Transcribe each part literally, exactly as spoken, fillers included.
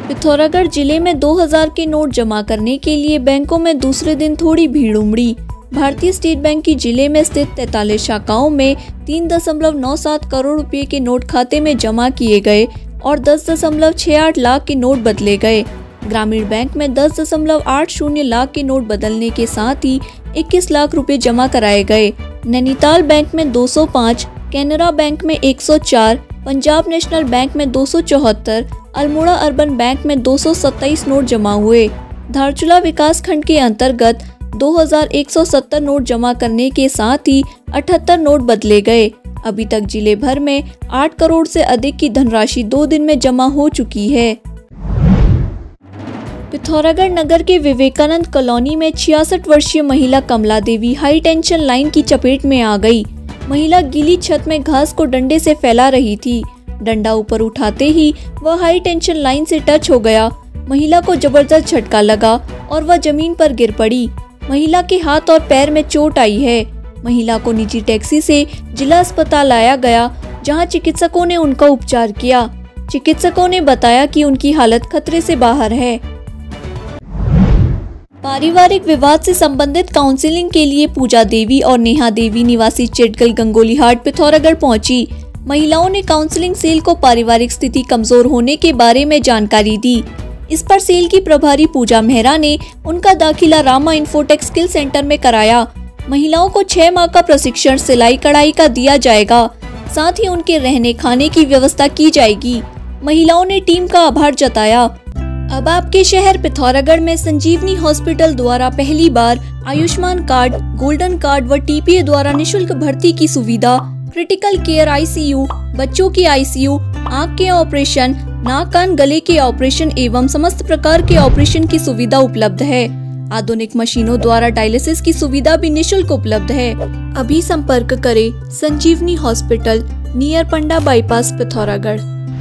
पिथौरागढ़ जिले में दो हज़ार के नोट जमा करने के लिए बैंकों में दूसरे दिन थोड़ी भीड़ उमड़ी। भारतीय स्टेट बैंक की जिले में स्थित तैंतालीस शाखाओं में तीन दशमलव नौ सात करोड़ रुपए के नोट खाते में जमा किए गए और दस दशमलव छह आठ लाख के नोट बदले गए। ग्रामीण बैंक में दस दशमलव आठ शून्य लाख के नोट बदलने के साथ ही इक्कीस लाख रुपए जमा कराए गए। नैनीताल बैंक में दो सौ पाँच, कैनरा बैंक में एक सौ चार, पंजाब नेशनल बैंक में दो सौ चौहत्तर, अल्मोड़ा अर्बन बैंक में दो सौ सत्ताईस नोट जमा हुए। धारचूला विकास खंड के अंतर्गत दो हज़ार एक सौ सत्तर नोट जमा करने के साथ ही अठहत्तर नोट बदले गए। अभी तक जिले भर में आठ करोड़ से अधिक की धनराशि दो दिन में जमा हो चुकी है। पिथौरागढ़ नगर के विवेकानंद कॉलोनी में छियासठ वर्षीय महिला Kamla Devi high tension line की चपेट में आ गई। महिला गीली छत में घास को डंडे से फैला रही थी। डंडा ऊपर उठाते ही वह हाई टेंशन लाइन से टच हो गया। महिला को जबरदस्त झटका लगा और वह जमीन पर गिर पड़ी। महिला के हाथ और पैर में चोट आई है। महिला को निजी टैक्सी से जिला अस्पताल लाया गया, जहां चिकित्सकों ने उनका उपचार किया। चिकित्सकों ने बताया कि उनकी हालत खतरे से बाहर है। पारिवारिक विवाद से संबंधित काउंसलिंग के लिए पूजा देवी और नेहा देवी निवासी चेटगल गंगोलीहाट पिथौरागढ़ पहुंची। महिलाओं ने काउंसलिंग सेल को पारिवारिक स्थिति कमजोर होने के बारे में जानकारी दी। इस पर सेल की प्रभारी पूजा मेहरा ने उनका दाखिला रामा इन्फोटेक स्किल सेंटर में कराया। महिलाओं को छह माह का प्रशिक्षण सिलाई कढ़ाई का दिया जाएगा, साथ ही उनके रहने खाने की व्यवस्था की जाएगी। महिलाओं ने टीम का आभार जताया। अब आपके शहर पिथौरागढ़ में संजीवनी हॉस्पिटल द्वारा पहली बार आयुष्मान कार्ड, गोल्डन कार्ड व टीपीए द्वारा निशुल्क भर्ती की सुविधा, क्रिटिकल केयर आईसीयू, बच्चों की आईसीयू, आँख के ऑपरेशन, नाक कान गले के ऑपरेशन एवं समस्त प्रकार के ऑपरेशन की सुविधा उपलब्ध है। आधुनिक मशीनों द्वारा डायलिसिस की सुविधा भी निशुल्क उपलब्ध है। अभी संपर्क करें Sanjeevani hospital, near Panda bypass, Pithoragarh.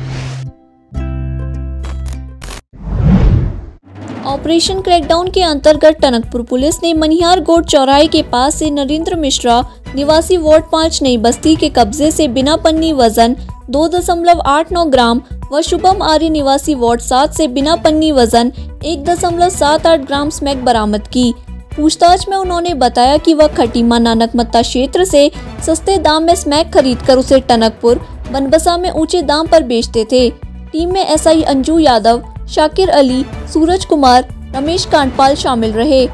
Operation crackdown के अंतर्गत टनकपुर पुलिस ने मनिहार गोड चौराहे के पास से नरेंद्र मिश्रा निवासी वार्ड पाँच नई बस्ती के कब्जे से बिना पन्नी वजन दो दशमलव आठ नौ ग्राम व शुभम आर्य निवासी वार्ड सात से बिना पन्नी वजन एक दशमलव सात आठ ग्राम स्मैक बरामद की। पूछताछ में उन्होंने बताया कि वह खटीमा नानकमत्ता क्षेत्र से सस्ते दाम में स्मैक खरीदकर उसे टनकपुर बनबसा में ऊंचे दाम पर बेचते थे। टीम में एसआई अंजू यादव, शाकिर अली, सूरज कुमार, रमेश कांडपाल शामिल रहे।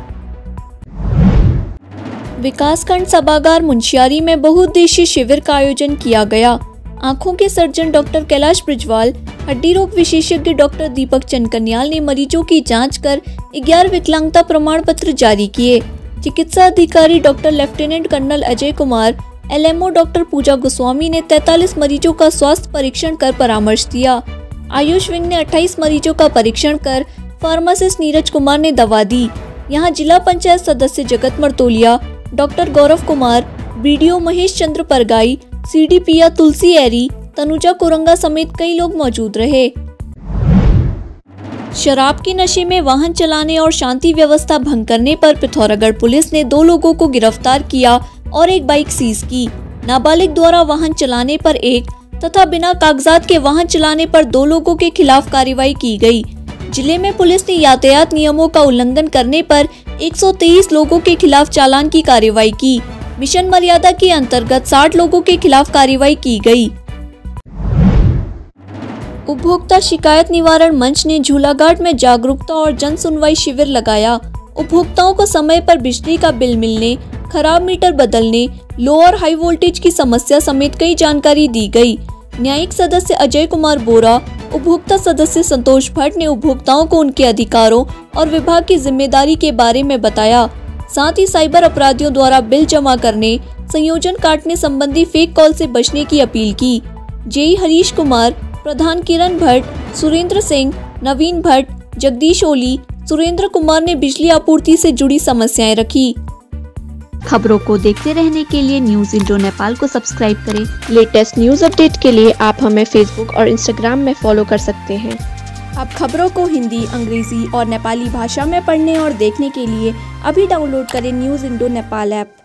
विकासखंड सभागार मुंशियारी में बहुउद्देशीय शिविर का आयोजन किया गया। आंखों के सर्जन डॉक्टर कैलाश ब्रिजवाल, हड्डी रोग विशेषज्ञ डॉक्टर दीपक चंदकन्याल ने मरीजों की जांच कर ग्यारह विकलांगता प्रमाण पत्र जारी किए। चिकित्सा अधिकारी doctor lieutenant colonel Ajay Kumar, LMO doctor Puja Goswami ने तैंतालीस मरीजों का स्वास्थ्य परीक्षण कर परामर्श दिया। आयुष विंग ने अट्ठाईस मरीजों का परीक्षण कर फार्मासिस्ट नीरज कुमार ने दवा दी। यहां जिला पंचायत सदस्य Jagat Martolia, doctor Gaurav Kumar, BDO Mahesh Chandra Pargai, CDPO Tulsi Eri, Tanuja Kuranga समेत कई लोग मौजूद रहे। शराब के नशे में वाहन चलाने और शांति व्यवस्था भंग करने पर पिथौरागढ़ पुलिस ने दो लोगों को गिरफ्तार किया और एक बाइक सीज की। नाबालिग द्वारा वाहन चलाने पर एक तथा बिना कागजात के वाहन चलाने पर दो लोगों के खिलाफ कार्रवाई की गई। जिले में पुलिस ने यातायात नियमों का उल्लंघन करने पर एक सौ तेईस लोगों के खिलाफ चालान की कार्रवाई की। मिशन मर्यादा के अंतर्गत साठ लोगों के खिलाफ कार्रवाई की गई। उपभोक्ता शिकायत निवारण मंच ने झूलाघाट में जागरूकता और जन सुनवाई शिविर लगाया। उपभोक्ताओं को समय पर बिजली का बिल मिलने, खराब मीटर बदलने, लो और हाई वोल्टेज की समस्या समेत कई जानकारी दी गई। न्यायिक सदस्य अजय कुमार बोरा, उपभोक्ता सदस्य संतोष भट्ट ने उपभोक्ताओं को उनके अधिकारों और विभाग की जिम्मेदारी के बारे में बताया। साथ ही साइबर अपराधियों द्वारा बिल जमा करने, संयोजन काटने संबंधी फेक कॉल से बचने की अपील की। जेई हरीश कुमार, प्रधान किरण भट्ट, सुरेंद्र सिंह, नवीन भट्ट, जगदीश ओली, सुरेंद्र कुमार ने बिजली आपूर्ति से जुड़ी समस्याएं रखी। खबरों को देखते रहने के लिए न्यूज इंडो नेपाल को सब्सक्राइब करें। लेटेस्ट न्यूज अपडेट के लिए आप हमें फेसबुक और इंस्टाग्राम में फॉलो कर सकते हैं। अब खबरों को हिंदी, अंग्रेजी और नेपाली भाषा में पढ़ने और देखने के लिए अभी डाउनलोड करें न्यूज इंडो नेपाल ऐप।